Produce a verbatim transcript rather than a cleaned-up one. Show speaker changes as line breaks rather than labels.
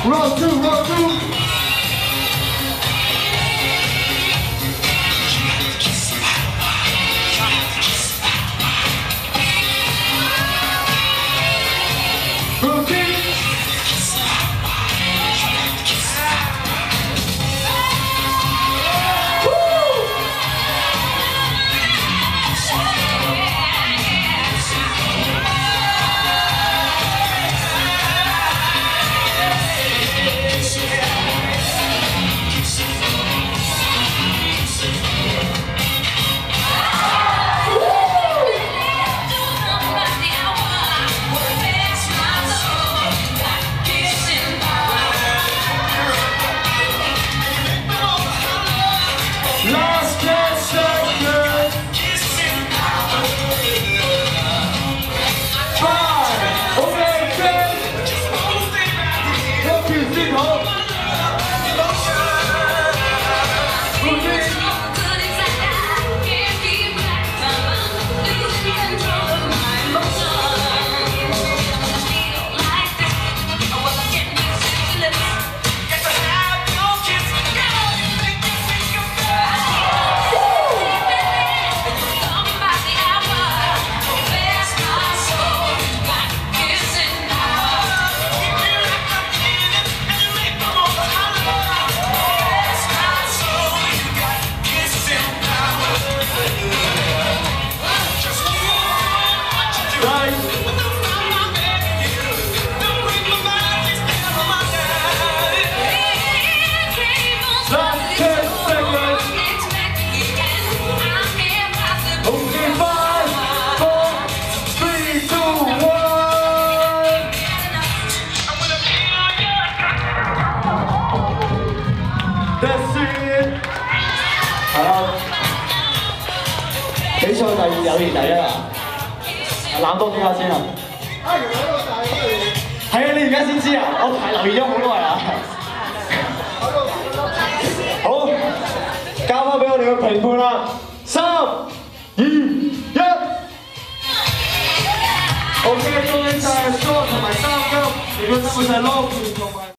Round two, round two.
比賽第二，友誼第一啊！冷多幾下先啊！啊，原來呢個大嘅係啊！你而家先知啊！我排留意咗好耐啊！好，交翻俾我哋嘅評判啦！三、二、一 ，OK， 恭喜晒 Shawn 同埋三金，你們三個就係 Long 同埋。